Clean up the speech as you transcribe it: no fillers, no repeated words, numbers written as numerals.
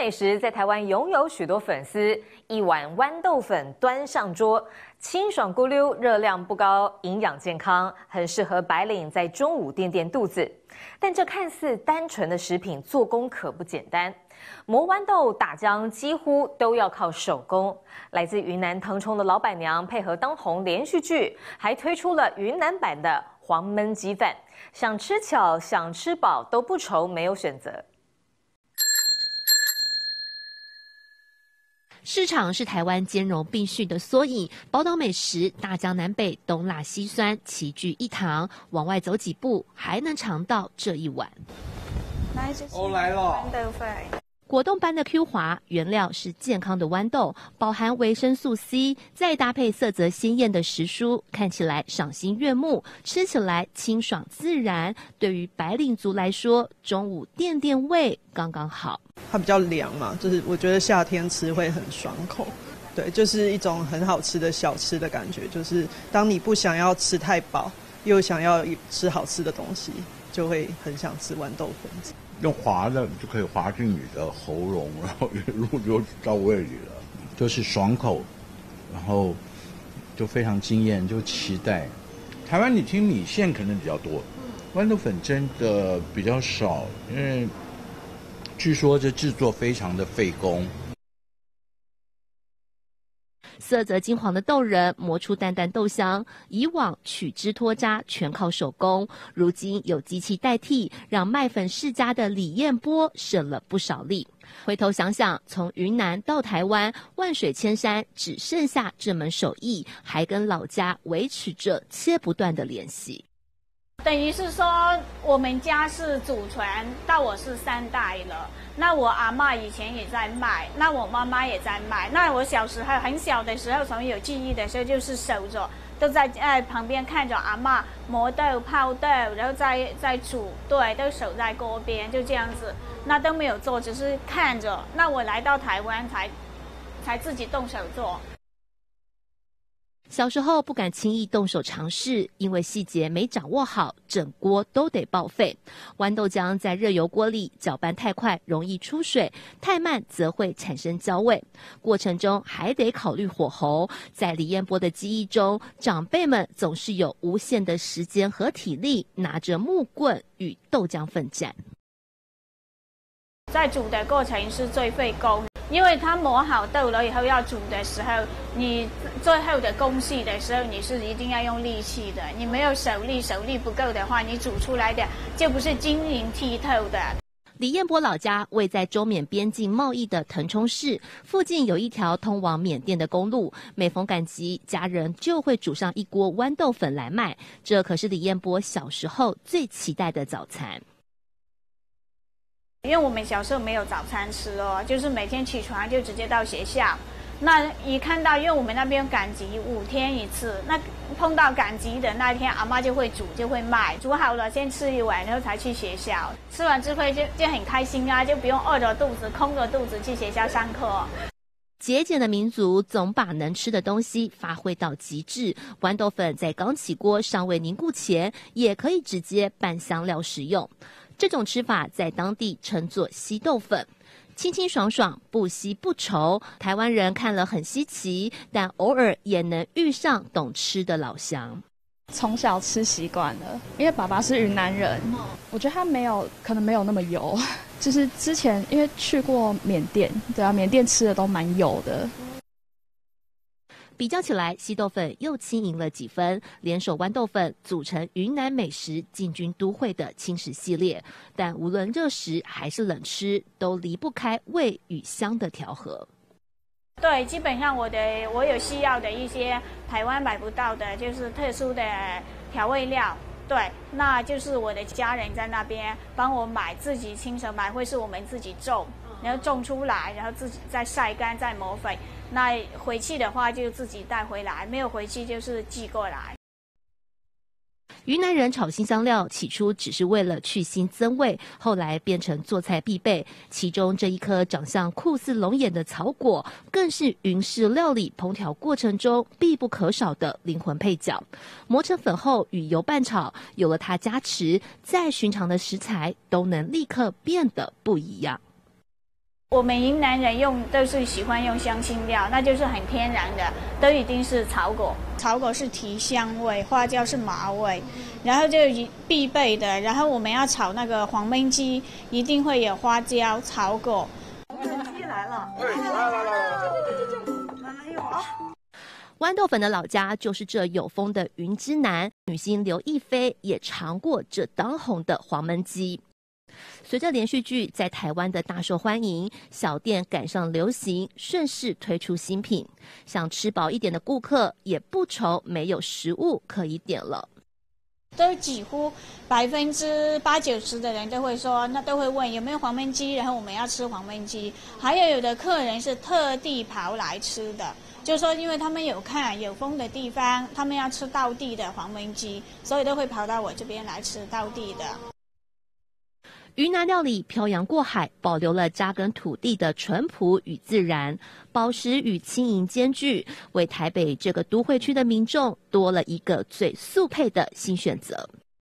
美食在台湾拥有许多粉丝，一碗豌豆粉端上桌，清爽咕溜，热量不高，营养健康，很适合白领在中午垫垫肚子。但这看似单纯的食品，做工可不简单。磨豌豆、打浆几乎都要靠手工。来自云南腾冲的老板娘配合当红连续剧，还推出了云南版的黄焖鸡饭，想吃巧，想吃饱都不愁没有选择。 市场是台湾兼容并蓄的缩影，宝岛美食大江南北，东辣西酸齐聚一堂，往外走几步还能尝到这一碗。 来了。 果冻般的 Q 滑，原料是健康的豌豆，饱含维生素 C， 再搭配色泽鲜艳的时蔬，看起来赏心悦目，吃起来清爽自然。对于白领族来说，中午垫垫胃刚刚好。 它比较凉嘛，就是我觉得夏天吃会很爽口。对，就是一种很好吃的小吃的感觉，就是当你不想要吃太饱，又想要吃好吃的东西，就会很想吃豌豆粉。 用滑的就可以滑进你的喉咙，然后一路就到胃里了，就是爽口，然后就非常惊艳，就期待。台湾你听米线可能比较多，豌豆粉真的比较少，因为据说这制作非常的费工。 色泽金黄的豆仁磨出淡淡豆香，以往取汁脱渣全靠手工，如今有机器代替，让卖粉世家的李彦波省了不少力。回头想想，从云南到台湾，万水千山，只剩下这门手艺，还跟老家维持着切不断的联系。 等于是说，我们家是祖传到我是3代了。那我阿嬷以前也在卖，那我妈妈也在卖。那我小时候很小的时候，从有记忆的时候，就是守着，都在旁边看着阿嬷磨豆、泡豆，然后再煮，对，都守在锅边，就这样子。那都没有做，只是看着。那我来到台湾才自己动手做。 小时候不敢轻易动手尝试，因为细节没掌握好，整锅都得报废。豌豆浆在热油锅里搅拌太快容易出水，太慢则会产生焦味。过程中还得考虑火候。在李彦波的记忆中，长辈们总是有无限的时间和体力，拿着木棍与豆浆奋战。 在煮的过程是最费工，因为它磨好豆了以后要煮的时候，你最后的工序的时候，你是一定要用力气的。你没有手力不够的话，你煮出来的就不是晶莹剔透的。 李彦波老家位在中缅边境贸易的腾冲市，附近有一条通往缅甸的公路。每逢赶集，家人就会煮上一锅豌豆粉来卖，这可是李彦波小时候最期待的早餐。 因为我们小时候没有早餐吃哦，就是每天起床就直接到学校。那一看到，因为我们那边赶集5天一次，那碰到赶集的那天，阿妈就会煮，就会卖，煮好了先吃一碗，然后才去学校。吃完之后就很开心啊，就不用饿着肚子、空着肚子去学校上课。 节俭的民族总把能吃的东西发挥到极致。豌豆粉在刚起锅尚未凝固前，也可以直接拌香料食用。这种吃法在当地称作稀豆粉，清清爽爽，不稀不稠。台湾人看了很稀奇，但偶尔也能遇上懂吃的老乡。 从小吃习惯了，因为爸爸是云南人，我觉得他可能没有那么油。就是之前因为去过缅甸，对啊，缅甸吃的都蛮油的。 比较起来，稀豆粉又轻盈了几分，联手豌豆粉组成云南美食进军都会的轻食系列。但无论热食还是冷吃，都离不开味与香的调和。 对，基本上我有需要的一些台湾买不到的，就是特殊的调味料。对，那就是我的家人在那边帮我买，自己亲手买，或是我们自己种，然后种出来，然后自己再晒干，再磨粉。那回去的话就自己带回来，没有回去就是寄过来。 云南人炒辛香料起初只是为了去腥增味，后来变成做菜必备。其中这一颗长相酷似龙眼的草果，更是云式料理烹调过程中必不可少的灵魂配角。磨成粉后与油拌炒，有了它加持，再寻常的食材都能立刻变得不一样。 我们云南人都是喜欢用香辛料，那就是很天然的，都一定是草果。草果是提香味，花椒是麻味，然后就必备的。然后我们要炒那个黄焖鸡，一定会有花椒、草果。 鸡来了，来有啊！ 豌豆粉的老家就是这有风的云之南，女星刘亦菲也尝过这当红的黄焖鸡。随着连续剧在台湾的大受欢迎，小店赶上流行，顺势推出新品，想吃饱一点的顾客也不愁没有食物可以点了。 都几乎80%-90%的人都会说，那都会问有没有黄焖鸡，然后我们要吃黄焖鸡。还有的客人是特地跑来吃的，就是说因为他们有看有风的地方，他们要吃道地的黄焖鸡，所以都会跑到我这边来吃道地的。 云南料理漂洋过海，保留了扎根土地的淳朴与自然，饱食与轻盈兼具，为台北这个都会区的民众多了一个最速配的新选择。